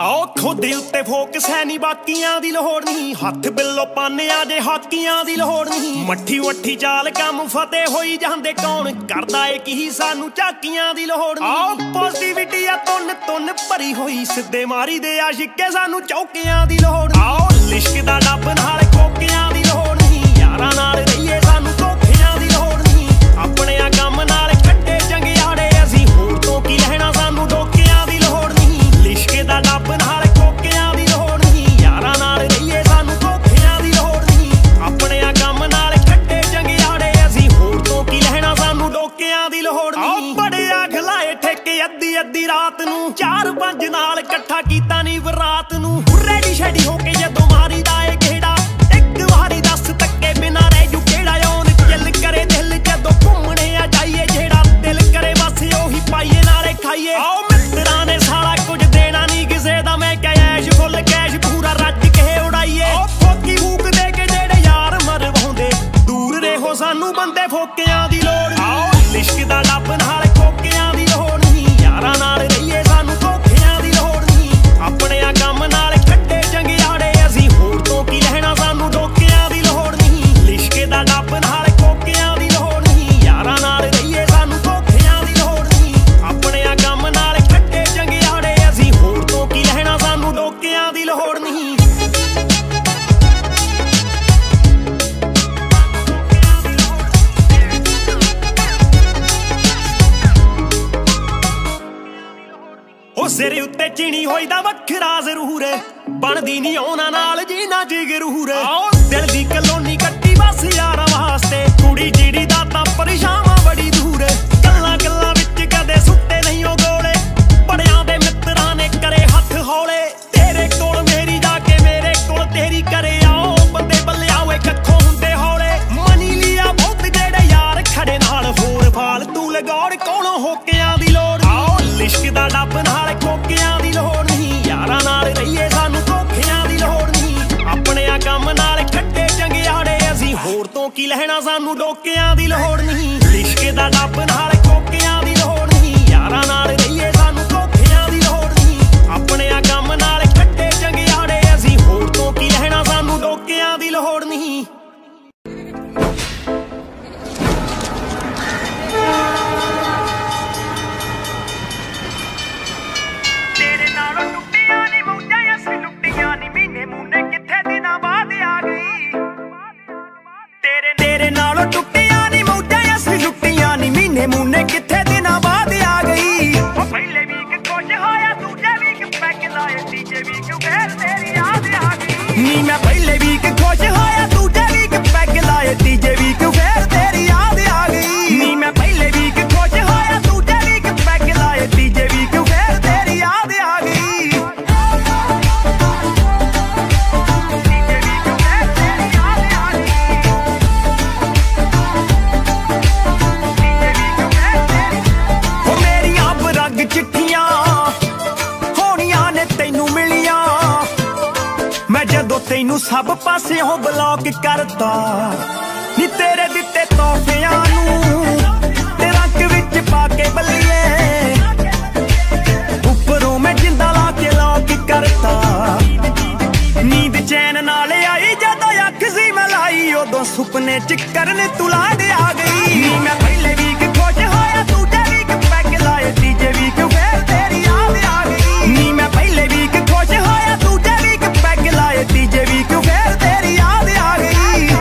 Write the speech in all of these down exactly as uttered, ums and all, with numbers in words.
आओ खुद उत्ते फोकस है नी बाकियां दी लोड़ नहीं, हथ बिल्लो पाने आजे हाकियां दी लोड़ नहीं। मट्ठी वट्ठी चाल कम फतेह होई जांदे कौन करदा ए की सानू झाकियां दी लोड़ नहीं। आओ पॉजिटिविटी आ तुन तुन भरी होई सिद्धे मारी दे आशिके सानू चौकियां दी लोड़ नहीं। आओ लिश्क दा डब नाल कोकियां दी लोड़ नहीं, यारां नाल रहिए सानू धोखियां दी लोड़ नहीं। अपने आ कम नाल कट्टे चंगियाड़े असीं होर तो की लहना सानू डोकियां दी लोड़ नहीं। लिश्क दा डब नाल कोकियां दी लोड़ नहीं, यारां नाल रहिए सानू धोखियां दी लोड़ नहीं। अपने आ कम नाल कट्टे चंगियाड़े असीं होर तो की लहना सानू डोकियां दी लोड़ नहीं। आओ बड़े आख लाए ठेके अद्धी अद्धी रात नू, चार पंज नाल कट्ठा कीता नी बरात नू। रेडी शेडी होके जदों मारी दा ए गेड़ा, एक वारी दस तक्के बिना रह जू केड़ा। ओन चिल करे दिल जदों घूमने आ जाइए, जेड़ा दिल करे बस ओही पाइए नाले खाइए। आओ मित्रां ने सारा कुछ देना नी किसे दा, मैं कैश फुल कैश पूरा रज के उड़ाइए। ओ फोकी फूक दे के जेड़े यार मरवाउंदे, दूर रहो सानू बंदे फोकियां दी लोड़। आओ लिश्क दा डब नाल कोकियां दी लोड़ नहीं, यारां नाल रहिए सानू धोखियां दी लोड़ नहीं। अपने आ कम नाल कट्टे चंगियाड़े असीं होर तो की लहना सानू डोकियां दी लोड़ नहीं। लिश्क दा डब नाल कोकियां दी लोड़ नहीं, यारां नाल रहिए सानू धोखियां दी लोड़ नहीं। अपने आ कम नाल कट्टे चंगियाड़े असीं होर तो की लहना सानू डोकियां दी लोड़ नहीं। ओ सिर उत्ते चीनी होई दा वखरा जरूर, बनदी नी औना नाल जीना जिगरूर। आओ दिल दी कलोनी कट्टी बस यारां वास्ते, कुड़ी जीड़ी दा तां परेशान बड़ी दूर। गल्लां गल्लां विच कदे सुट्टे नहीं ओ गोले, बड़ियां दे मित्रां ने करे हत्थ हौले। तेरे कोल मेरी जाके मेरे कोल तेरी करे, आओ बंदे बल्ले आवे कखों हुंदे हौले। मनी लिया बहुत जेड़े यार खड़े नाल, होर फालतू लगौड़ कोलों होकियां दी लोड़। आओ लिश्क दा डब नाल कोकियां दी लोड़ नहीं, यारां नाल रहिए सानू धोखियां दी लोड़ नहीं। अपने आ कम नाल खट्टे चंगियाड़े असीं होर तो की लहना सानू डोकियां दी लोड़ नहीं। लिश्क दा डब नाल कोकियां दी लोड़ नहीं, यारां नाल रहिए सानू धोखियां दी लोड़ नहीं। अपने आ कम नाल खट्टे चंगियाड़े असीं होर तो की लहना सानू डोकियां दी लोड़ नहीं। तेरे नालों टुटियां नी मौजां असली लुटियां नी, महीने मूने किथे दिनां बाद आ गई। ओ पहले वीक खुश होया, दूजे वीक पैग लाए, तीजे वीक फिर तेरी याद आ गई। नी मैं पहले वीक खुश होया, दूजे वीक पैग लाए, तीजे वीक फिर तेरी याद आ गई। नी मैं पहले वीक खुश होया, दूजे वीक पैग लाए, तीजे वीक फिर तेरी याद आ गई। चिट्ठियां होनियां ने तैनू मिलियां, मैं जदों तैनू सब पासेओं ब्लॉक करता। नी तेरे दिते तोहफियां नू ते रंग विच पाके बल्लिए, उपरों मैं जिंदा ला के लॉक करता। नींद चैन नाल आई जदों अख सी मैं लाई, उदों सुपने च करन तू लाड आ गई। नी मैं पहले वीक खुश होया, दूजे वीक पैग लाए, तीजे वीक फिर तेरी याद आ गई। नी मैं पहले वीक खुश होया, दूजे वीक पैग लाए, तीजे वीक फिर तेरी याद आ गई।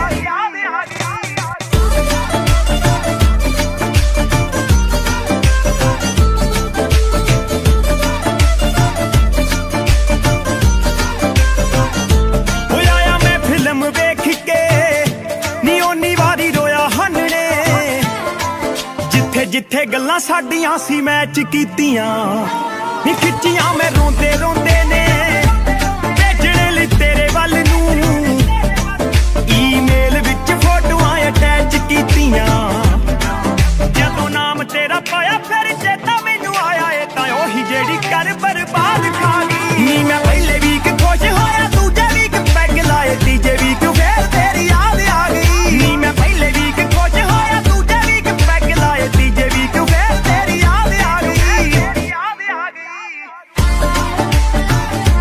आया मैं फिल्म वेख के नी ओनी वारी रोया हन्ने, जिथे जिथे गल्लां साडियां सी मैच कीतियां, नी खिच्चियां मैं रोंदे रोंदे ने भेजने लई तेरे वल नू। ईमेल विच फोटोआं अटैच कीतियां, जदों नाम तेरा पाया फिर चेता मैनू आया, ए तां ओही जेड़ी कर बर्बाद खा गई। नी मैं पहले वीक खुश होया, दूजे वीक पैग लाए, तीजे वीक फिर तेरी याद आ गई। नी मैं पहले वीक खुश होया, दूजे वीक पैग लाए, तीजे वीक फिर तेरी याद आ गई।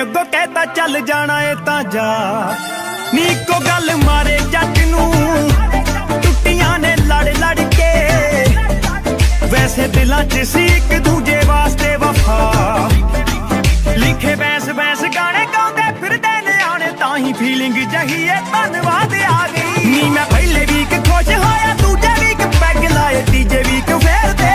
अगों कहता चल जाना है तां जा नी को गल मारे जट नू टुटियां ने लड़ लड़ के वैसे दिलां च सी एक दूजे वास्ते वफा लिखे बैंस बैंस गाने गाउंदे फिरदे ने आने तां ही फीलिंग जही है धन्नवाद आ गई नी मैं पहले वीक खुश होया दूजे वीक पैग लाए तीजे वीक फेर दे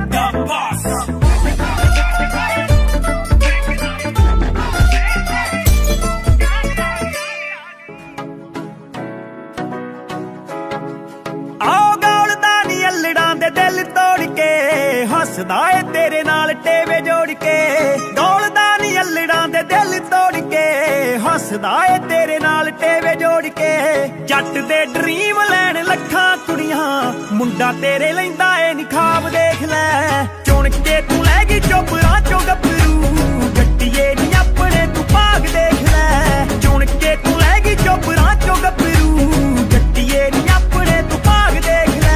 हसदा है तेरे नाल टेवे जोड़ के डोलदा नी अल्लड़ां दे दिल तोड़ के हसदा है तेरे नाल टेवे जोड़ के जट दे ड्रीम लैन लखां कुड़ियां मुंडा तेरे लैंदा ए नी ख्वाब देख लै चुन के तू लैगी चोपरां चो गभरू जट्टिए नी अपने तू भाग देख लै चुन के तू लैगी चोपरां चो गभरू जट्टिए नी अपने तू भाग देख लै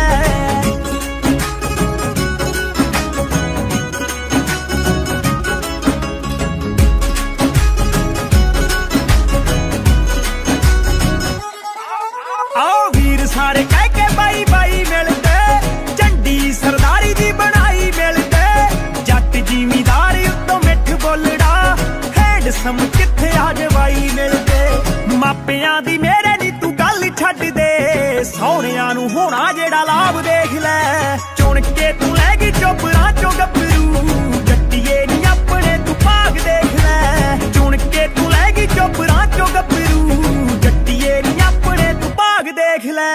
सारे कह के बाई बाई मिलते झंडी सरदारी दी बनाई मिलते जट जिमीदार उत्तों मिठ बोलड़ा हैंडसम किथे आजवाई मिलते मापियां दी मेरे नी तू गल छड्ड दे सौहरियां नू होना जेड़ा लाभ देख लै चुन के तू लैगी चोपरां चो गभरू जट्टिए नी अपने तू भाग देख लै चुन के तू लैगी चोपरां चो गभरू जट्टिए नी अपने तू भाग देख लै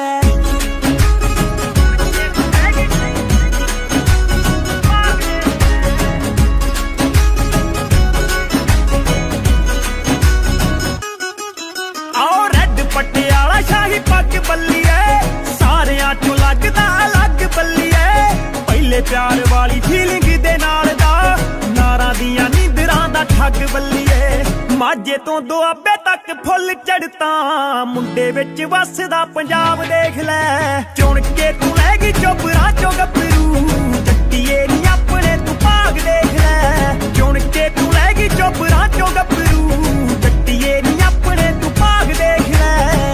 पटियाला शाही पग बल्लीए सारियां चों लगदा अलग बल्लीए पहले प्यार वाली फीलिंग दे नाल दा नारां दियां नींदरां दा ठग बल्लीए माझे तो दुआबे तक फुल चढ़ता मुंडे विच वसदा पंजाब देख लै चुन के तू लैगी चोपरां चो गभरू जट्टिए नी अपने तू भाग देख लै चुन के तू लैगी चोपरां चो गभरू जट्टिए नी अपने तू भाग देख लै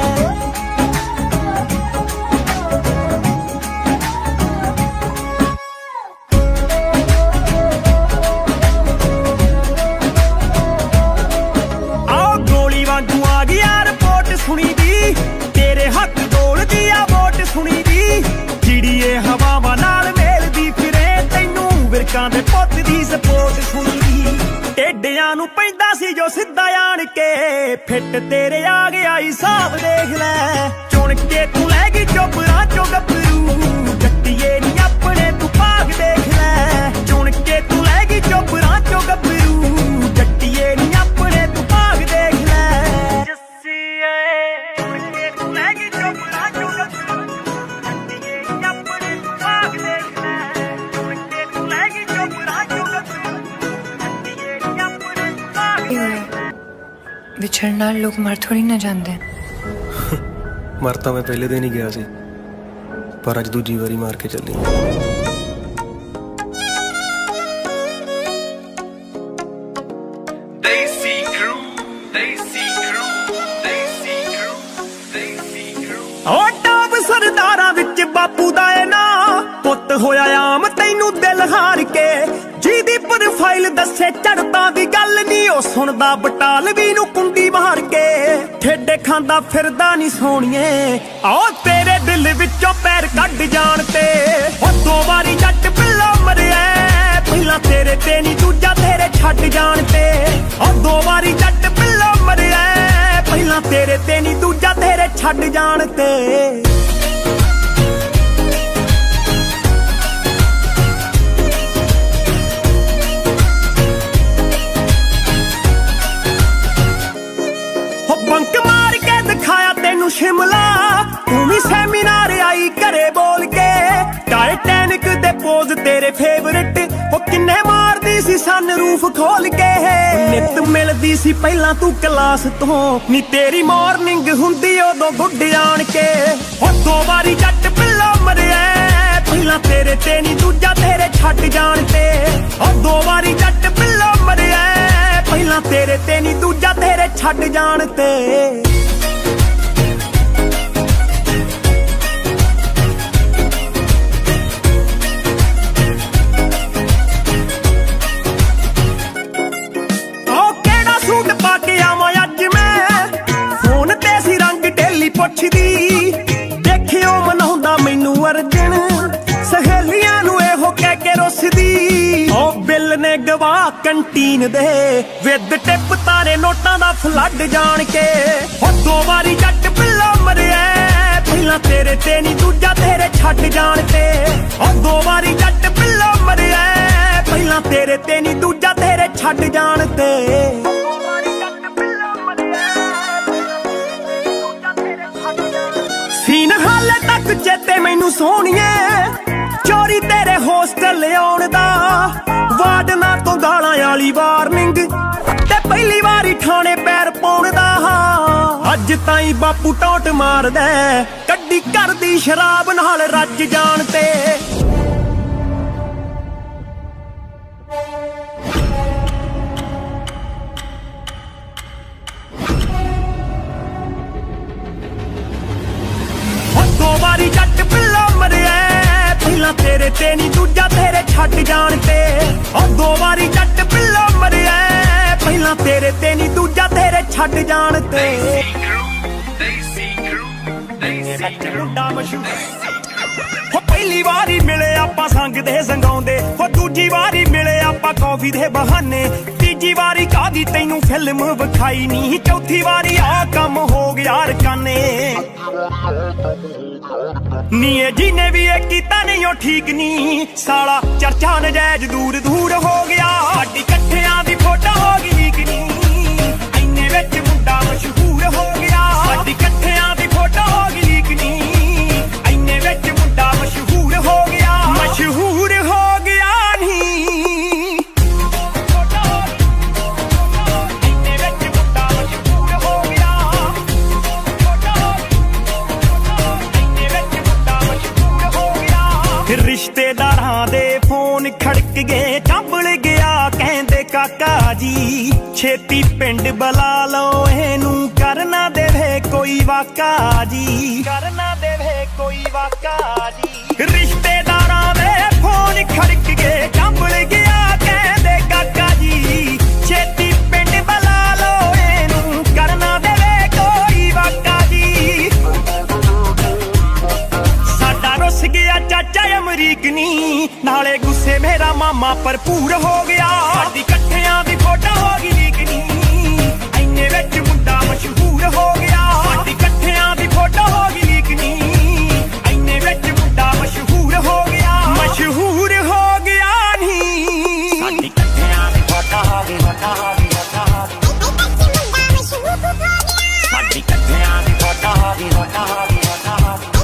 सुनी दी तेरे हक डोल दिया वोट सुनी दी चिड़िए हवावां नाल मेल दी फिरे तैनू विरकां दे पुत दी सपोर्ट सुनी दी टेडियां नू पैंदा सी जो सिद्धा आण के फिट तेरे आ गया हिसाब देख लै चुन के तू लैगी चोपरां चो गभरू जट्टिए नी अपने तू भाग देख लै चुन के तू लैगी चोपरां चो गभरू जट्टिए नी अपने तू भाग देख लै विछड़ना लोग मर थोड़ी ना जाते मर तो मैं पहले दिन ही गया सी पर अज दूजी बारी मार के चली सरदारा विच बापू दा ए ना पुत होया आम तैनू दिल हार के जिहदी प्रोफाइल दसे चढ़ता दी गल नी ओ सुनदा बटालवी नू कुंडी मार के ठेडे खांदा फिरदा नी सोहणिए आओ तेरे दिल विचों पैर कढ जाण ते ओ दो वारी जट पिल्ला मरिया पहला तेरे ते नी दूजा तेरे छड्ड जाण ते ओ दो वारी जट पिल्ला मरिया पहला तेरे ते नी दूजा तेरे छड्ड जाण ते बंक मार के दिखाया तेनू शिमला तू भी सेमिनार आई घरे बोल के टाइटैनिक दे पोज तेरे फेवरेट ओ किन्ने मारदी सी सन रूफ खोल के नित मिलदी सी पहला तू क्लास तो नी तेरी मॉर्निंग हुंदी ओदों गुड आण के ओ दो वारी जट पिल्ला मरिया पहला तेरे ते नी दूजा तेरे छड्ड जाण ते ओ दो वारी जट पिल्ला मरिया पहला तेरे ते नी दूजा तेरे छड्ड जान ते पुछदी देखियो मनाउंदा मैनू अर्जन सहेलियां नू एहो कह के रुसदी ओ बिल ने गवा कंटीन दे विद टिप तारे नोटां दा फ्लड जान के ओ दो वारी जट बिल्ला मरिया पहला तेरे ते नी दूजा तेरे छड्ड जान ते ओ दो वारी जट बिल्ला मरिया पहला तेरे ते नी दूजा तेरे छड्ड जान ते सीन हाले तक चेते मैनू सोहणिए चोरी तेरे होस्टल आउण दा वार्डना तो गालां वाली वार्निंग ते पहली वारी ठाणे पैर पाउण दा अज ताईं बापू टोट मारदा कड्डी घर दी शराब नाल रज जान ते दो वारी जट पिल्ला मरिया पहला तेरे ते नी दूजा तेरे छड्ड जान ते ओ दो वारी जट पिल्ला मरिया पहला तेरे ते नी दूजा तेरे छड्ड जान ते पहली वारी मिले आपां संग दे संगाउंदे हो दूजी वारी मिले आपां कॉफी दे बहाने तीजी वारी कादी तैनू फिल्म विखाई नी चौथी वारी आ कम हो गया रकाने नी जिने भी ये कीता नहीं ओ ठीक नी साला चर्चा नजायज दूर दूर हो गया साडी कट्ठियां दी फोटो हो गई लीक नी इन्ने विच मुंडा मशहूर हो गया साडी कट्ठियां दी फोटो हो गई लीक नी इन्ने विच मुंडा मशहूर हो गया मशहूर हो गया नी रिश्तेदारां दे फोन खड़क गए चंबल गया कहंदे काका जी छेती पिंड बुला लो एनू करना देवे कोई वाका जी करना देवे कोई वाका जी रिश्तेदारां दे फोन खड़क गए चंबल गया कहंदे काका जी छेती पिंड बुला लो एनू करना देवे कोई वाका जी साडा रुस गया चाचा अमरीक नी नाले गुस्से मेरा मामा भरपूर हो गया साडी कट्ठियां दी फोटो हो गई लीक नी इन्ने विच मुंडा मशहूर हो गया साडी कट्ठियां दी फोटो हो गई लीक नी इन्ने विच मुंडा मशहूर हो गया मशहूर हो गया नी साडी कट्ठियां दी फोटो हो गई फोटो हो गई फोटो हो गई साडी कट्ठियां दी फोटो हो गई फोटो हो गई फोटो हो गई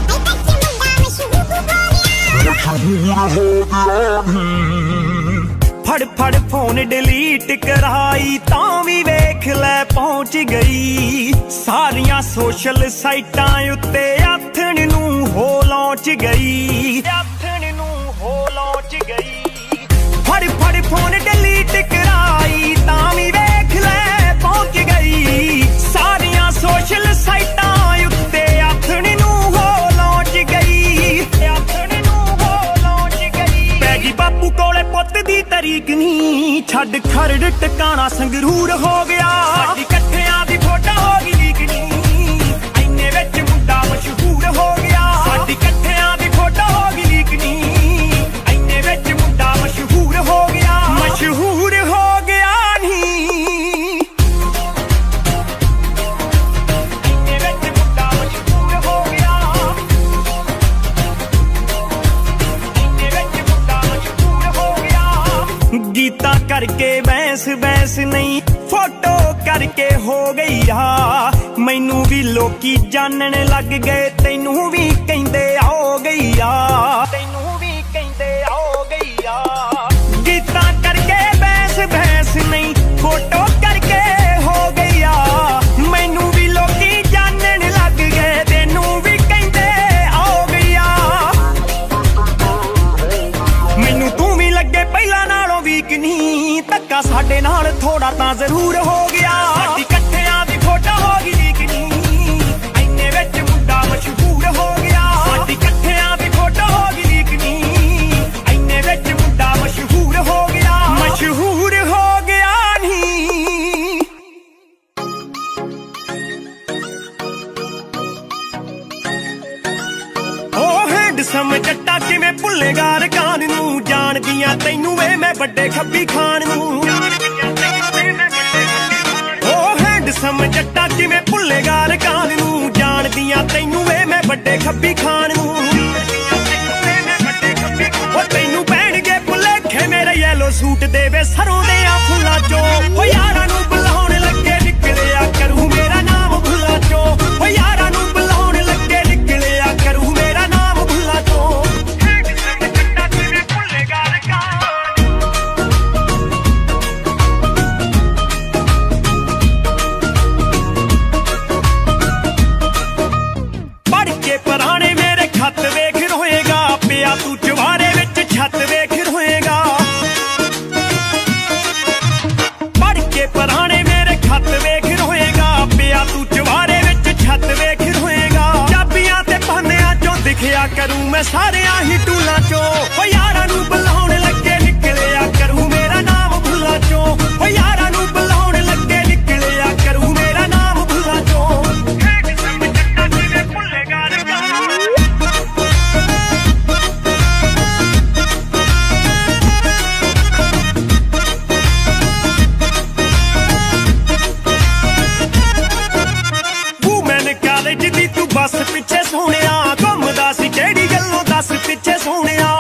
फड़ फड़ फोन डिलीट कराई तां भी वेख लै पहुंच गई सारियां सोशल साइटां उत्ते आथण नू हो लौंच गई आथण नू हो लौंच गई फड़ फड़ फोन डिलीट कराई तां भी वेख लै पहुंच गई सारियां सोशल साइटां उत्ते आथण नू हो लौंच गई आथण बापू कोले पुत दी तरीक नी छड्ड खरड़ टकाना संगरूर हो गया साडी कट्ठियां दी फोटो हो गई लीक नी इन्ने विच मुंडा मशहूर हो गया साडी कट्ठियां दी फोटो हो गई लीक नी इन्ने विच मुंडा मशहूर हो गया मशहूर हो गया नी इन्ने विच मुंडा मशहूर हो गया गीता करके बहस बहस नहीं फोटो करके हो गई आ मैनू भी लोकी जानन लग गए तैनू भी कहंदे आओ गई आ तैनू भी कहंदे आओ गई आ गीता करके बहस बहस नहीं फोटो करके हो गई आ मैनू भी लोकी जानन लग गए तैनू भी कहंदे आओ गई आ मैनू तू भी लगे पहला नालों वीक नहीं ਨੀ ਧੱਕਾ ਸਾਡੇ ਨਾਲ ਥੋੜਾ ਤਾਂ ਜ਼ਰੂਰ ਹੋ ਗਿਆ ਸਾਡੀ ਇਕੱਠਿਆਂ ਦੀ ਫੋਟੋ ਹੋ ਗਈ ਲੀਕ ਨੀ ਇੰਨੇ ਵਿੱਚ ਮੁੰਡਾ ਮਸ਼ਹੂਰ ਹੋ ਗਿਆ ਸਾਡੀ ਇਕੱਠਿਆਂ ਦੀ ਫੋਟੋ ਹੋ ਗਈ ਲੀਕ ਨੀ ਇੰਨੇ ਵਿੱਚ ਮੁੰਡਾ ਮਸ਼ਹੂਰ ਹੋ ਗਿਆ ਮਸ਼ਹੂਰ ਹੋ ਗਿਆ ਨੀ ਸਮਝ ਜੱਟਾ ਕਿਵੇਂ ਭੁੱਲੇਗਾ ਰਕਾਨ ਨੂੰ ਜਾਣਦੀਆਂ ਤੈਨੂੰ ਵੇ ਮੈਂ ਵੱਡੇ ਖੱਬੀ ਖਾਨ ਨੂੰ ਉਹ ਹੈਂਡ ਸਮਝ ਜੱਟਾ ਕਿਵੇਂ ਭੁੱਲੇਗਾ ਰਕਾਨ ਨੂੰ ਜਾਣਦੀਆਂ ਤੈਨੂੰ ਵੇ ਮੈਂ ਵੱਡੇ ਖੱਬੀ ਖਾਨ ਨੂੰ ਉਹ ਤੈਨੂੰ ਪੈਣਗੇ ਭੁਲੇਖੇ ਮੇਰੇ ਯੈਲੋ ਸੂਟ ਦੇ ਵੇ ਸਰੋਂ ਦੇ ਆ ਫੁੱਲਾਂ ਚੋਂ ਉਹ ਯਾਰਾਂ ਨੂੰ ਬੁਲਾਉਣ ਲੱਗੇ ਨਿਕਲਿਆ ਕਰੂ ਮੇਰਾ ਨਾਮ ਭੁੱਲਾਂ ਚੋਂ ਉਹ ਯਾਰਾਂ ਨੂੰ ਬੁਲਾਉਣ ਲੱਗੇ ਨਿਕਲਿਆ ਕਰੂ ਮੇਰਾ ਨਾਮ ਪੁਰਾਣੇ ਮੇਰੇ ਖੱਤ ਵੇਖ ਰੋਏਗਾ ਪਿਆ ਤੂੰ ਜਵਾਰੇ ਵਿੱਚ ਛੱਤ ਵੇਖ ਰੋਏਗਾ ਪੜ ਕੇ ਪੁਰਾਣੇ ਮੇਰੇ ਖੱਤ ਵੇਖ ਰੋਏਗਾ ਪਿਆ ਤੂੰ ਜਵਾਰੇ ਵਿੱਚ ਛੱਤ ਵੇਖ ਰੋਏਗਾ ਚਾਬੀਆਂ ਤੇ ਪਾਨਿਆਂ ਚੋਂ ਦਿਖਿਆ ਕਰੂੰ ਮੈਂ ਸਾਰਿਆਂ ਹੀ ਟੂਲਾਂ ਚੋਂ ਓ ਯਾਰਾਂ ਨੂੰ ਬੁਲਾਉਣ ਲੱਗੇ ਨਿਕਲਿਆ ਕਰੂ ਮੇਰਾ ਨਾਮ ਭੁੱਲਾਂ ਚੋਂ ਓ ਯਾਰਾਂ ਨੂੰ ਬੁਲਾਉਣ ਲੱਗੇ ਨਿਕਲਿਆ ਕਰੂ ਮੇਰਾ ਨਾਮ ਭੁੱਲਾਂ ਚੋਂ ਬਸ ਪਿੱਛੇ ਸੋਹਣਿਆ ਘੁੰਮਦਾ ਸੀ ਕਿਹੜੀ ਗੱਲੋਂ ਦੱਸ ਪਿੱਛੇ ਸੋਹਣਿਆ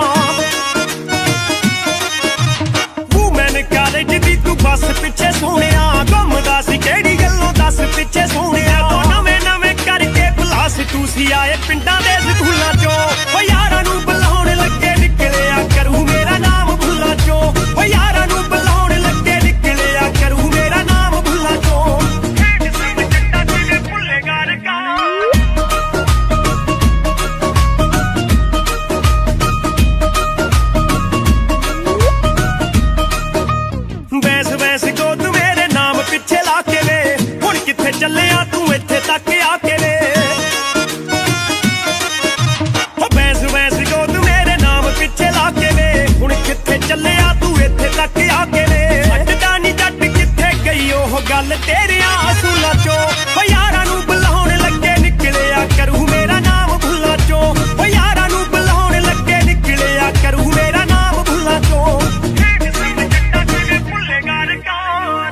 ਵੂਮੈਨ ਕਾਲਜ ਦੀ ਤੂੰ ਬਸ ਪਿੱਛੇ ਸੋਹਣਿਆ ਘੁੰਮਦਾ ਸੀ ਕਿਹੜੀ ਗੱਲੋਂ ਦੱਸ ਪਿੱਛੇ ਸੋਹਣਿਆ ਤੂੰ ਨਵੇਂ ਨਵੇਂ ਕਰਕੇ ਬਲਾਸ ਤੂੰ ਸੀ ਆਏ ਪਿੰਡਾਂ ਦੇ ਸਕੂਲਾਂ ਚੋਂ ਓ ਯਾਰਾਂ ਨੂੰ ਬੁਲਾਉਣ ਲੱਗੇ ਨਿਕਲਿਆ ਕਰੂ ਮੇਰਾ ਨਾਮ ਭੁੱਲਾਂ ਚੋਂ ਓ ਯਾਰਾਂ ਨੂੰ ਬੁਲਾਉਣ ਲੱਗੇ ਨਿਕਲਿਆ ਕਰੂ ਮੇਰਾ ਨਾਮ ਭੁੱਲਾਂ ਚੋਂ ਭੁੱਲੇਗਾ ਰਕਾ ਚੱਲਿਆ ਤੂੰ ਇੱਥੇ ਤੱਕ ਆ ਕੇ ਵੇ ਹੋ ਬੈਸ ਬੈਸ ਗੋਦ ਮੇਰੇ ਨਾਮ ਪਿੱਛੇ ਲਾ ਕੇ ਵੇ ਹੁਣ ਕਿੱਥੇ ਚੱਲਿਆ ਤੂੰ ਇੱਥੇ ਤੱਕ ਆ ਕੇ ਵੇ ਹੱਟਦਾ ਨੀ ਜੱਟ ਕਿੱਥੇ ਗਈ ਉਹ ਗੱਲ ਤੇਰਿਆਂ ਅਸੂਲਾਂ ਚੋਂ ਓ ਯਾਰਾਂ ਨੂੰ ਬੁਲਾਉਣ ਲੱਗੇ ਨਿਕਲਿਆ ਕਰੂ ਮੇਰਾ ਨਾਮ ਭੁੱਲਾਂ ਚੋਂ ਓ ਯਾਰਾਂ ਨੂੰ ਬੁਲਾਉਣ ਲੱਗੇ ਨਿਕਲਿਆ ਕਰੂ ਮੇਰਾ ਨਾਮ ਭੁੱਲਾਂ ਚੋਂ ਜੱਟਾ ਕਿਵੇਂ ਭੁੱਲੇਗਾ ਰਕਾਨ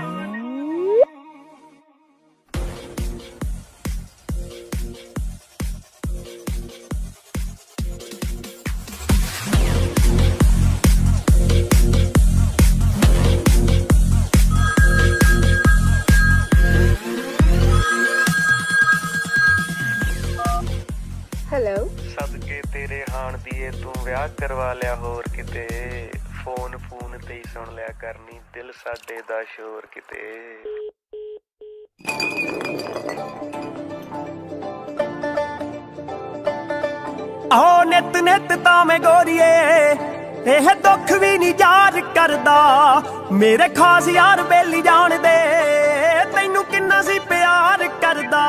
ਸਦਕੇ ਤੇਰੇ ਹਾਣ ਦੀਏ ਤੂੰ ਵਿਆਹ ਕਰਵਾ ਲਿਆ ਹੋਰ ਕਿਤੇ ਫੋਨ ਫੋਨ ਤੇ ਹੀ ਸੁਣ ਲਿਆ ਕਰਨੀ ਦਿਲ ਸਾਡੇ ਦਾ ਸ਼ੋਰ ਕਿਤੇ ਆਹੋ ਨਿਤ ਨਿਤ ਤਾਂ ਮੈਂ ਗੋਰੀਏ ਇਹ ਦੁੱਖ ਵੀ ਨਹੀਂ ਯਾਦ ਕਰਦਾ ਮੇਰੇ ਖਾਸ ਯਾਰ ਬੇਲੀ ਜਾਣਦੇ ਤੈਨੂੰ ਕਿੰਨਾ ਸੀ ਪਿਆਰ ਕਰਦਾ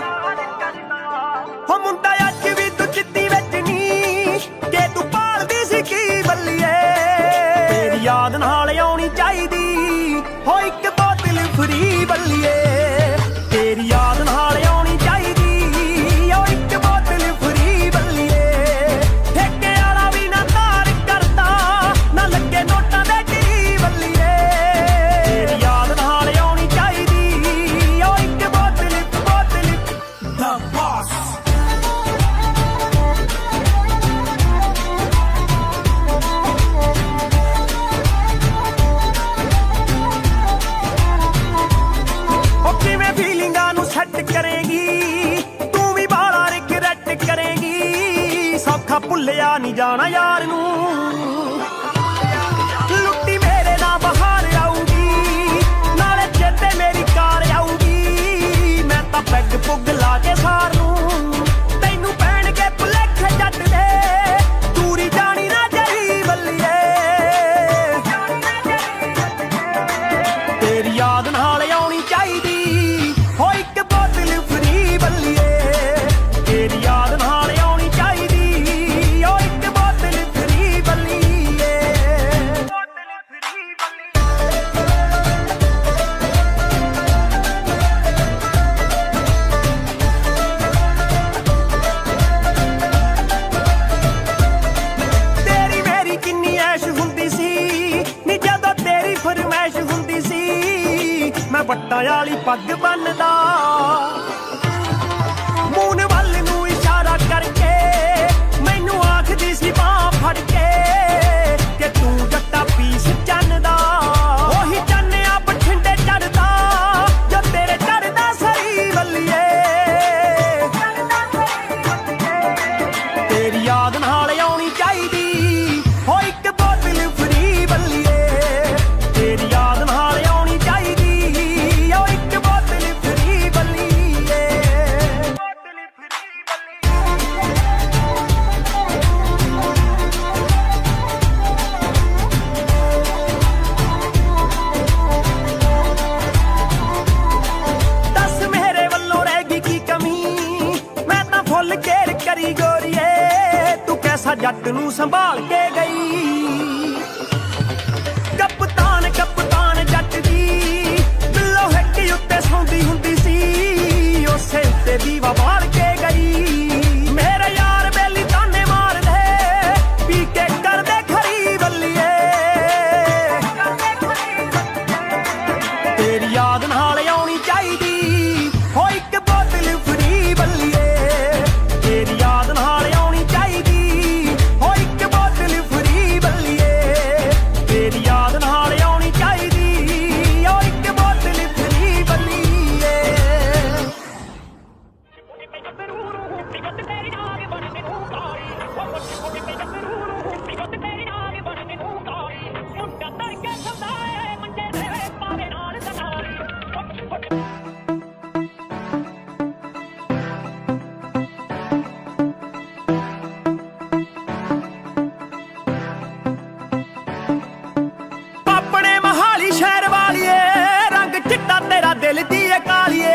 ਹੋ ਮੁੰਡਾ ਅੱਜ ਵੀ ਤੂੰ ਚਿੱਤੀ ਵਿੱਚ ਨਹੀਂ ਕਿ ਤੂੰ ਪਾਲਦੀ ਸੀ ਕੀ ਬੱਲੀਏ ਤੇਰੀ ਯਾਦ ਨਾਲ ਆਉਣੀ ਚਾਹੀਦੀ ਹੋ ਇੱਕ ਬੋਤਲ ਫਰੀ ਬੱਲੀਏ ਤੇਰੀ ਯਾਦ ਨਾਲ ਆਉਣੀ ਚਾਹੀਦੀ ਹੋ ਇੱਕ ਬੋਤਲ ਫਰੀ ਬੱਲੀਏ ਠੇਕੇ ਵਾਲਾ ਵੀ ਨਾ ਤਾਰ ਕਰਦਾ ਨਾ ਲੱਗੇ ਨੋਟਾਂ ਦੇ ਢੀ ਬੱਲੀਏ ਤੇਰੀ ਯਾਦ ਨਾਲ ਆਉਣੀ ਚਾਹੀਦੀ ਹੋ ਇੱਕ ਬੋਤਲ ਬੋਤਲ ਦਾ ਬਾਸ ਕਰੇਗੀ ਤੂੰ ਵੀ ਬਾਲਾ ਰਿਗਰੈਟ ਕਰੇਗੀ ਸੌਖਾ ਭੁੱਲਿਆ ਨਹੀਂ ਜਾਣਾ ਯਾਰ ਨੂੰ ਲੁੱਟੀ ਮੇਰੇ ਨਾਲ ਬਹਾਰ ਆਊਗੀ ਨਾਲੇ ਚੇਤੇ ਮੇਰੀ ਕਾਰ ਆਊਗੀ ਮੈਂ ਤਾਂ ਪੈਗ ਪੁੱਗ ਲਾ ਕੇ ਸਾਰ ਨੂੰ ਤੈਨੂੰ ਪੈਣਗੇ ਭੁਲੇਖੇ ਜੱਟ ਦੇ ਦੂਰੀ ਜਾਣੀ ਨਾ ਜਹੀ ਬੱਲੀਏ मैं बट्टा वाली पग बनदा मून वल नूं इशारा करके मैनू आखदी सी बांह फड़ के कि तू जट्टा पीस चन्नदा ओही चन्निया बठिंडे चढ़दा जो तेरे चढ़दा सही वल्लीए तेरी याद नाल आउणी चाहीदी हो इक बोतल फ्री वल्लीए तेरी याद नाल आउणी चाहीदी हो इक बोतल फ्री वल्लीए बोतल फ्री दस मेरे वल्लों रह गई की कमी मैं तां फुल केयर करी गोरीए तू कैसा जट नूं संभाल के गई कप्तान कप्तान जट दी बिल्लो हिक्की उत्ते सौंदी हुंदी सी उसे उत्ते दीवा बाल के गई मेरा यार बेली ताने मार दे पी के कर दे खरी वल्लीए तेरी याद नाल आउणी चाहीदी हो इक बोतल फ्री वल्लीए तेरी याद नाल आउणी चाहीदी हो इक बोतल फ्री वल्लीए तेरी याद नाल आउणी चाहीदी हो इक बोतल फ्री वल्लीए अपने महाली शहर वालिए रंग चिट्टा तेरा दिल दी ए कालिए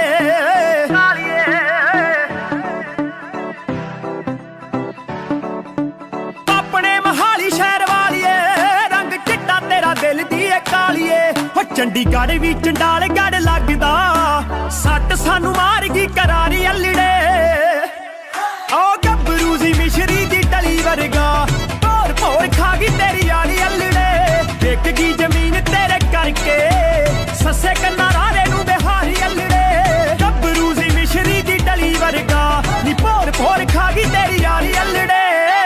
अपने महाली शहर वालिए रंग चिट्टा तेरा दिल दी ए कालिए हो चंडीगढ़ भी चंडाल गढ़ लगदा सट सानू मार गई करारी अल्लड़े ओ गब्बरू सी मिश्री दी डली वर्गा भोर भोर खा गई तेरी यारी अल्लड़े विक गई जमीन तेरे करके सस्से कन्ना रारे नूं बिहारी अल्लड़े गब्बरू सी मिश्री दी डली वर्गा नी भोर भोर खा गई तेरी यारी अल्लड़े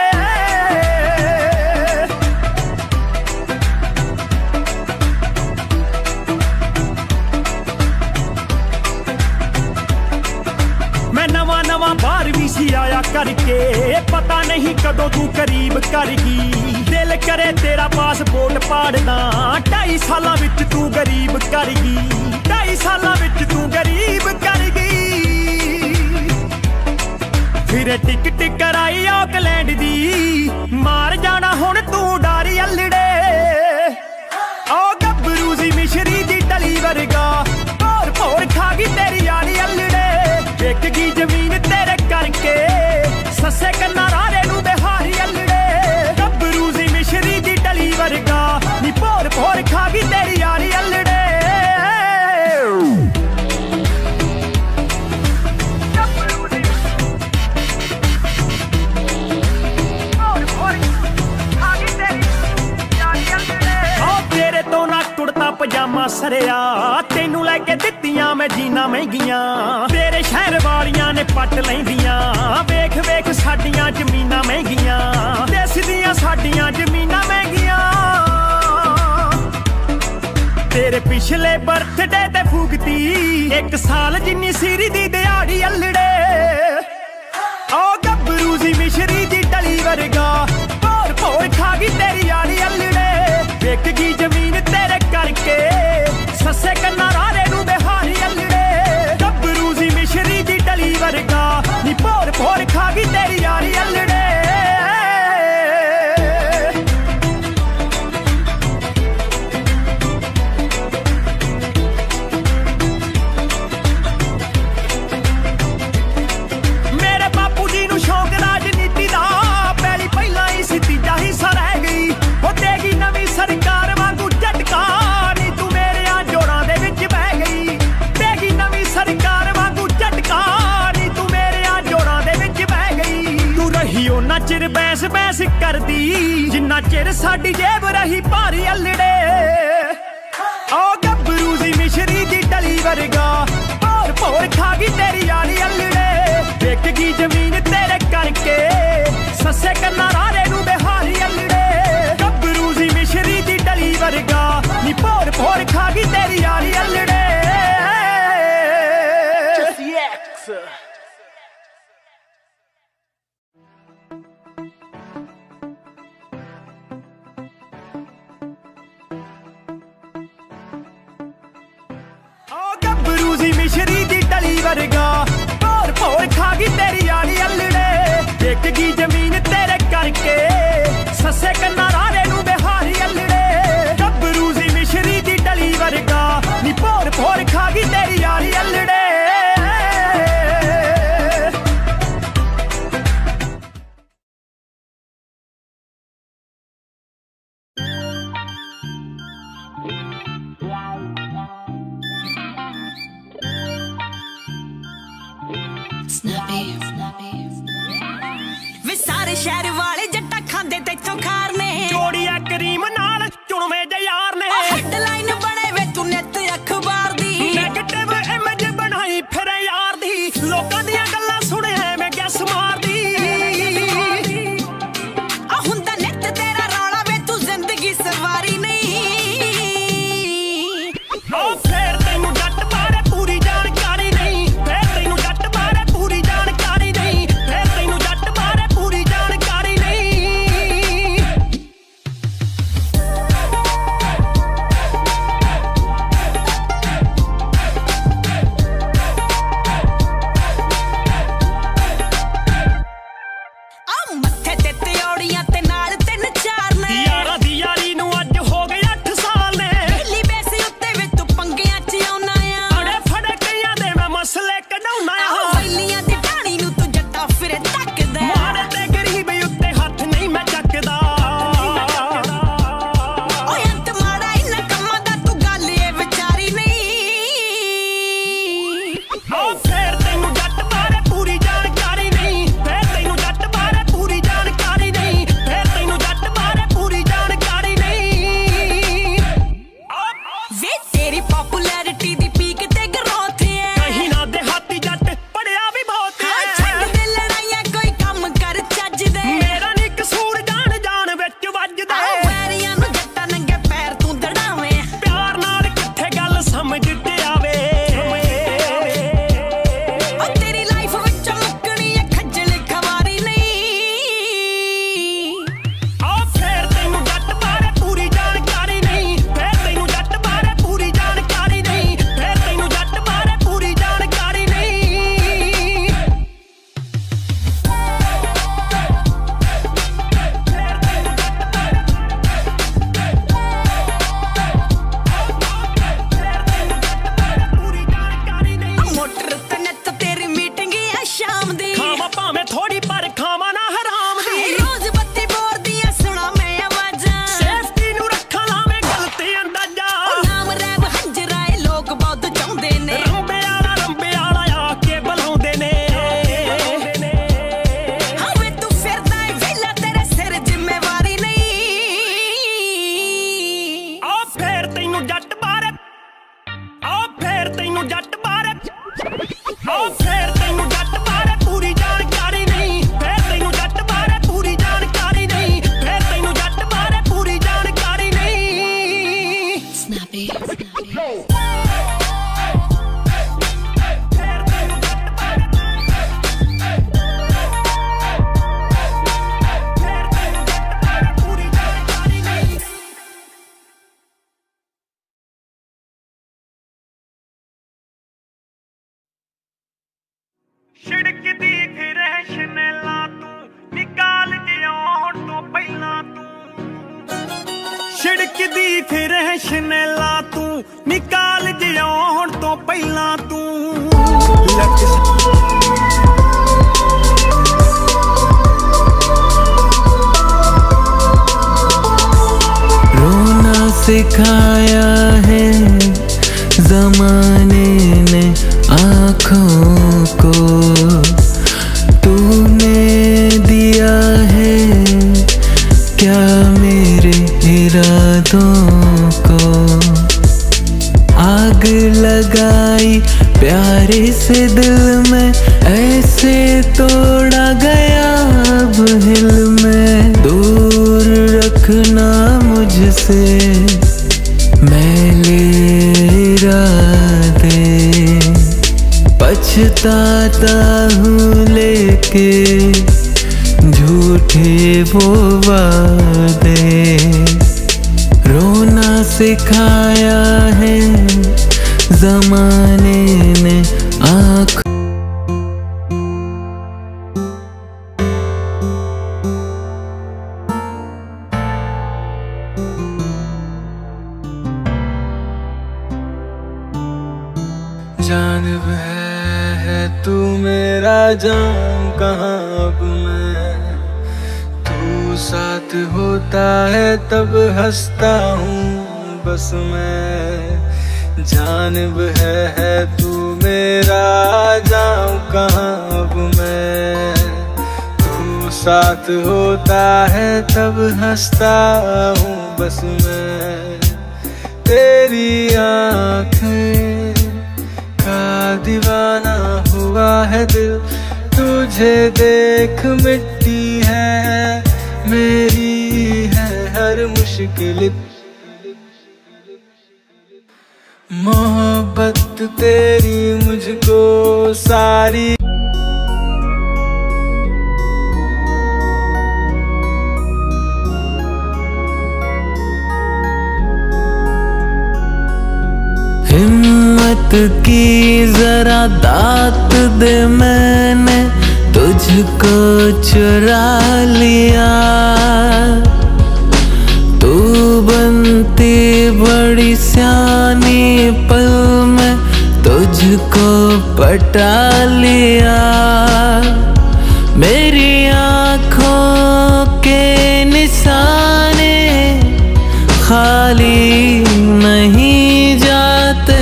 मैं नवा नवा बाहर भी सी आया करके पता नहीं कदों तू करीब करगी दिल करे तेरा पासपोर्ट पाड़दा ढाई सालां विच तू गरीब करगी ढाई सालां विच तू गरीब करगी फिर टिकट कराई ऑकलैंड दी मार जाना हुण तू डारी अल्लड़े ओ गब्बरू सी मिश्री दी डली वर्गा भोर भोर खा गई तेरी यारी अल्लड़े विक गई जमीन तेरे करके सस्से कन्ना रारे नूं बिहारी अल्लड़े गब्बरू सी मिश्री दी डली वर्गा नी भोर भोर खा गई तेरी यारी अल्लड़े तेरे तो ना कुड़ता पजामा सरिया तेनू लैके दित्तियां मैं जीना महंगियां तेरे शहर वालियां ने पट लैंदियां वेख वेख साडियां जमीनां महंगियां देस दियां साडियां जमीनां महंगियां तेरे पिछले बर्थडे ते फूकती एक साल जिन्नी सीरी दी दिहाड़ी अल्लड़े ओ गब्बरू सी मिश्री दी डली वर्गा भोर भोर खा गई तेरी यारी अल्लड़े विक गई जमीन तेरे करके सस्से कन्ना रारे नूं बिहारी अल्लड़े गब्बरू सी मिश्री दी डली वर्गा नी भोर भोर खा गई तेरी यारी अल्लड़े मेरे बापू जी नूं शौक राजनीति दा पहली पहला ही सी तीजा हिस्सा रह गई हो देगी नवीं सरकार वांगू झटका नी तू मेरे आ जोड़ां दे विच बह गई देगी नवीं सरकार वांगू झटका नी तू मेरे आ जोड़ां दे विच बह गई तू रही ओना चिर बैस बैस करदी जिन्ना चिर साडी जेब रही भारी अल्लड़े ओ गब्बरू सी मिश्री दी डली करके ससे कन्ना रारे नू बिहारी अल्लड़े गब्बरू सी मिश्री दी डली वर्गा नी भोर भोर खा गई तेरी यारी अल्लड़े गब्बरू सी मिश्री दी डली वर्गा भोर भोर खा गई तेरी यारी अल्लड़े देख गई जमीन तेरे करके ससे कन्ना रारे नू बिहारी अल्लड़े गब्बरू सी मिश्री दी डली वर्गा नी भोर भोर खा गई तेरी यारी अल्लड़े सारे शहर वाले जट्टा खांदे तेथों खार ने जोड़िया करीम नाल चुनवे जे यार ने हेडलाइन बने वे तू नित अखबार दी नेगेटिव इमेज बनाई फिर यार दी लोकां दियां गल्लां सुने मैं गैस मार दी आ हुंदा नित तेरा रौला वे तू जिंदगी सवारी नहीं ओ फिर तैनू जट बारे पूरी जानकारी नहीं फिर तैनू जट बारे पूरी जानकारी नहीं फिर तैनू जट बारे पूरी जानकारी नहीं आ मत्थे ते त्योड़ियां ते नाल तिन चार ने यारा दी यारी नू अज हो गए अठ साल ने पहली बेसी उत्ते वे तू पंगियां च आउना आ अड़े फड़े कईयां दे मैं मसले कढाउना आ आ वैलियां दी ढाणी नू तू जट्टा फिरे तकदा मारे ते गरीब उत्ते हथ नहीं मैं चकदा ओए अंत माड़ा इन्ना कम्मां दा तू गल ए विचारी नहीं ओ फिर तैनू जट बारे पूरी जानकारी नहीं फिर तैनू जट बारे पूरी जानकारी नहीं फिर तैनू जट बारे पूरी जानकारी नहीं वे तेरी पॉपुलैरिटी दी पीक ते ग्रोथ है कहीं ना देहाती जट पढ़िया भी बहुत हाँ है छड्ड दे लड़ाइयां कोई कम कर चज दे मेरा नी कसूर जान जान विच वजदा आ वैरियां नू जट्टा नंगे पैर तू दड़ावे प्यार नाल किथे गल समझ ते आवे ओ तेरी लाइफ विच मुक्कनी है खज्जल खवारी नहीं ओ फिर तैनू जट बारे पूरी जानकारी नहीं फिर तैनू जट बारे पूरी जानकारी नहीं फिर तैनू जट बारे पूरी जानकारी नहीं पूरी जानकारी नहीं मोटर ते नित तेरी मीटिंग है शाम दी खावा भाਵੇਂ थोड़ी पर खावा ना हराम दी रोज बत्ती बोर दियां सुना मैं आवाजां सेफ्टी नू रखा लावे गलत अंदाजा ओ नाम रैब हंजराए लोग बहुत चाहुंदे ने रंबे आला रंबे आला आके बुलाਉਂਦੇ ਨੇ हाँ वे तू फिरदा है वेला तेरे सिर जिम्मेवारी नहीं ਆ ਫੇਰ ਤੈਨੂੰ ਜੱਟ ਬਾਰੇ ਆ ਫੇਰ ਤੈਨੂੰ ਜੱਟ ਬਾਰੇ ਆ ਫੇਰ ਤੈਨੂੰ ਜੱਟ ਬਾਰੇ ਪੂਰੀ ਜਾਣਕਾਰੀ ਨਹੀਂ ਫੇਰ ਤੈਨੂੰ ਜੱਟ ਬਾਰੇ ਪੂਰੀ ਜਾਣਕਾਰੀ ਨਹੀਂ ਫੇਰ ਤੈਨੂੰ ਜੱਟ ਬਾਰੇ ਪੂਰੀ ਜਾਣਕਾਰੀ ਨਹੀਂ snappy ਫੇਰ ਤੈਨੂੰ ਜੱਟ ਬਾਰੇ ਫੇਰ ਤੈਨੂੰ ਜੱਟ ਬਾਰੇ ਪੂਰੀ ਜਾਣਕਾਰੀ ਨਹੀਂ छिड़कदी फिर शनैला तू निकाल जियाउण तो पहला तू छिड़कदी फिर शनैला तू निकाल जियाउण तो पहला तू लग रोना सिखाया है जमाने ने आँखों को, तूने दिया है क्या मेरे इरादों को। आग लगाई प्यारे से दिल में ऐसे तोड़ा गया अब हिल में, दूर रखना मुझसे मैले इरादे। पछताता हूँ लेके झूठे वो वादे। रोना सिखाया है ज़माने ने आँख। जानब है, है तू मेरा जाऊं कहाँ अब मैं। तू साथ होता है तब हंसता हूँ बस मैं। जानब है, है तू मेरा जाऊं कहाँ अब मैं। तू साथ होता है तब हंसता हूँ बस मैं। तेरी आँखें का दीवाना हुआ है दिल, तुझे देख मिट्टी है मेरी है हर मुश्किल। मोहब्बत तेरी मुझको सारी। हिम्मत की जरा दात दे, मैंने तुझको चुरा लिया। तू बनती बड़ी सियानी, पल में तुझको पटा लिया। मेरी आँखों के निशाने खाली नहीं जाते।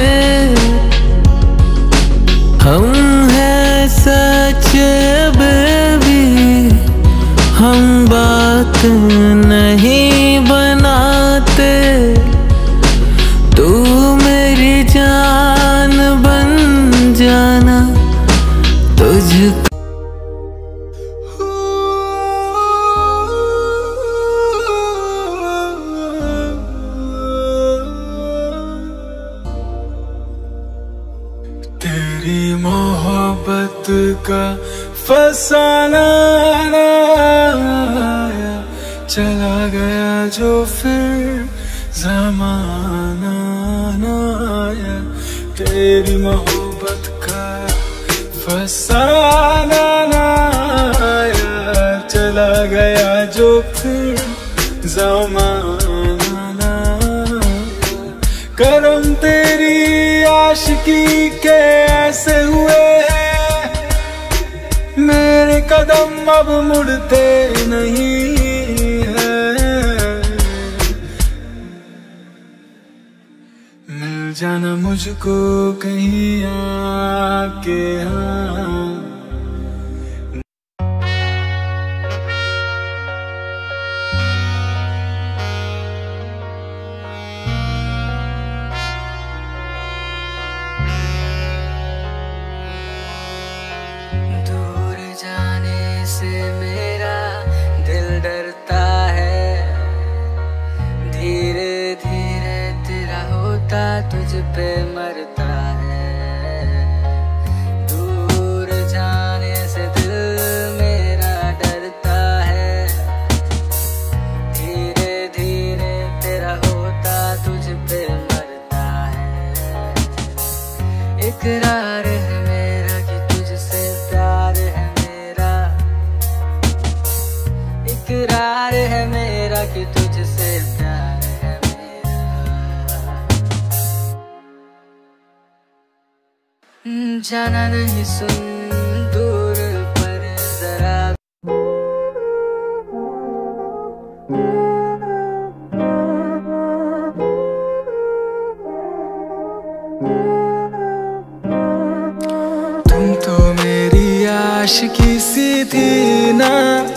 हम हैं सच बेबी, हम बात नहीं बनाते। तू मेरी जान बन जाना तुझको। तेरी मोहब्बत का फसाना आया, चला गया जो फिर ज़माना ना आया। तेरी मोहब्बत का फसाना आया, चला गया जो फिर ज़माना ना आया। करम तेरी आशिकी के ऐसे हुए हैं, मेरे कदम अब मुड़ते नहीं हैं। मिल जाना मुझको कहीं आके हाँ। तुझ पे मरता है, दूर जाने से दिल मेरा डरता है। धीरे धीरे तेरा होता तुझ पे मरता है। इकरार है मेरा कि तुझसे प्यार है मेरा। इकरार है मेरा कि तुझसे प्यार है मेरा। जाना नहीं सुन दूर पर जरा। तुम तो मेरी आशिकी सी थी ना,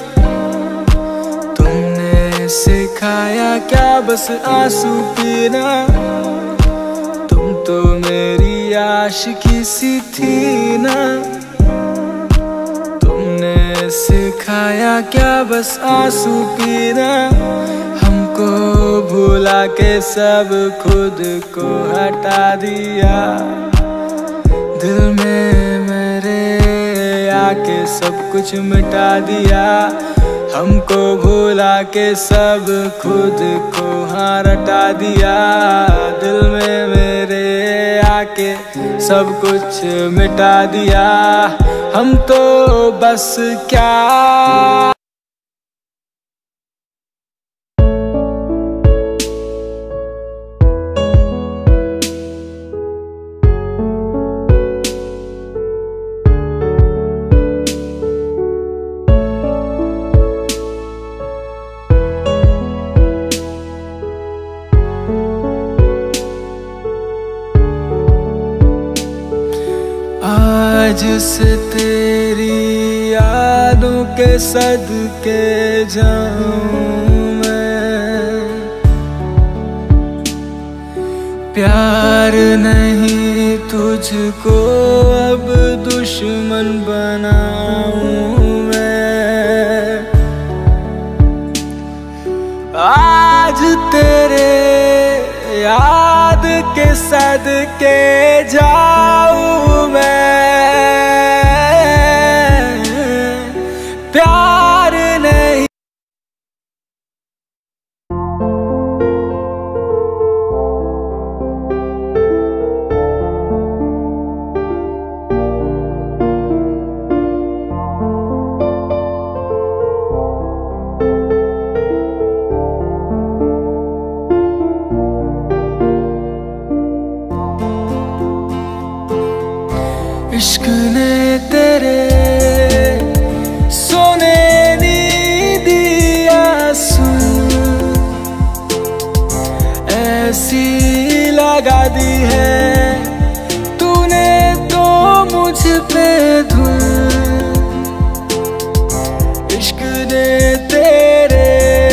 तुमने सिखाया क्या बस आंसू पीना। तुम तो मेरी आशिकी सी थी ना, तुमने सिखाया क्या बस आंसू पीना, हमको भुला के सब खुद को हटा दिया। दिल में मेरे आके सब कुछ मिटा दिया, हमको भुला के सब खुद को हाँ रटा दिया। दिल में मेरे आके सब कुछ मिटा दिया, हम तो बस क्या आज से तेरी यादों के सदके जाऊं मैं। प्यार नहीं तुझको अब दुश्मन बनाऊं मैं। आज तेरे याद के सदके जाऊं मैं। प्यार नहीं इश्क ने तेरे सोने नी दिया सुन, ऐसी लगा दी है तूने तो मुझ पे धुन। इश्क ने तेरे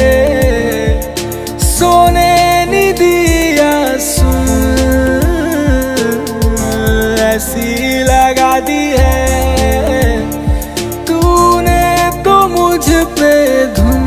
सोने नी दिया सुन, ऐसी लगा दी है तूने तो मुझ पे धुन।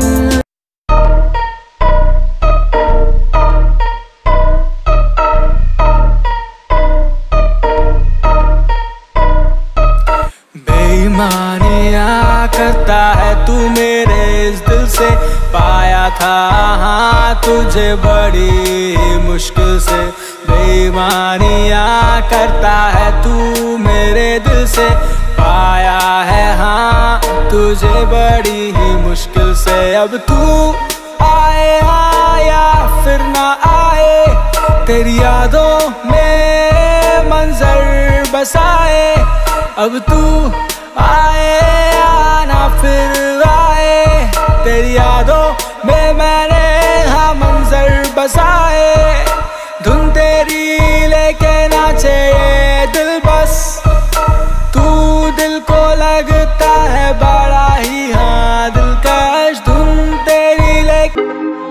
बेईमानियाँ करता है तू मेरे इस दिल से, पाया था हाँ तुझे बड़ी मुश्किल से। बेईमानियाँ करता है तू मेरे दिल से, पाया है हाँ तुझे बड़ी ही मुश्किल से। अब तू आए या फिर ना आए, तेरी यादों में मंजर बसाए। अब तू आए या ना फिर आए, तेरी यादों में मैंने हाँ मंजर बसाए। धुन तेरी लेके नाचे ये दिल बस, तू दिल को लगता है बड़ा ही हाँ दिलकश। धुन तेरी लेके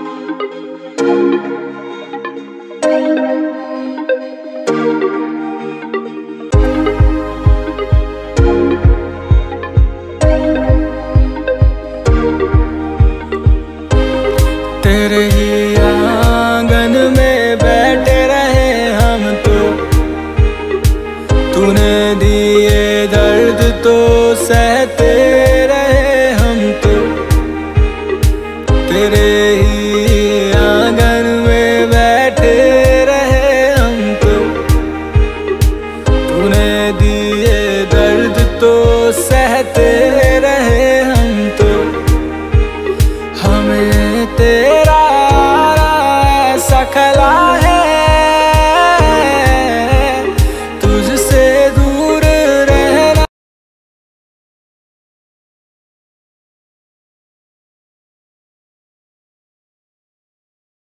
तेरे ही आंगन में बैठे रहे हम तो, तूने दिए दर्द तो सहते रहे हम तो। तेरे ही आंगन में बैठे रहे हम तो, तूने दिए दर्द तो सहते रहे हम तो। हमें तेरा ऐसा खला है